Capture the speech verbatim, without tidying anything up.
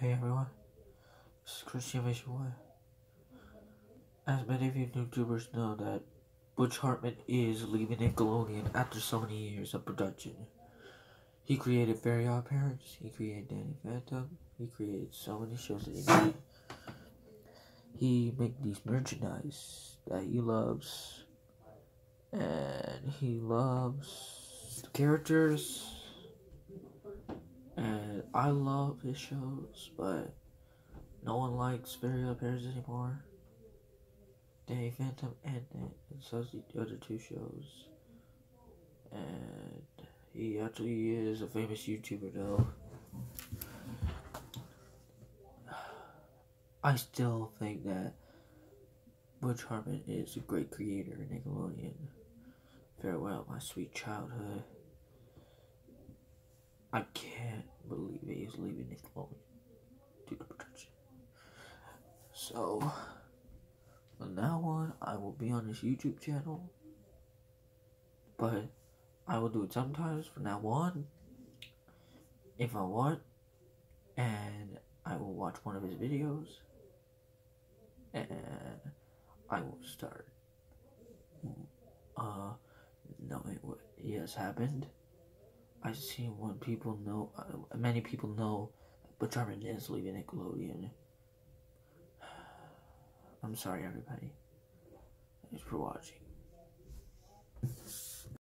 Hey everyone, this is Christian Visual. As many of you YouTubers know that Butch Hartman is leaving Nickelodeon after so many years of production. He created Very Odd Parents, he created Danny Phantom, he created so many shows that he made. He made these merchandise that he loves, and he loves the characters, and I love his shows, but no one likes Very Odd Parents anymore. Danny Phantom ended, and so does the other two shows. And he actually is a famous YouTuber though. I still think that Butch Hartman is a great creator in Nickelodeon. Farewell, my sweet childhood. I can't believe he is leaving Nickelodeon due to production. So, from now on, I will be on his YouTube channel, but I will do it sometimes from now on, if I want, and I will watch one of his videos, and I will start uh, knowing what has happened. I see when people know, uh, many people know that Butch Hartman is leaving Nickelodeon. I'm sorry everybody. Thanks for watching.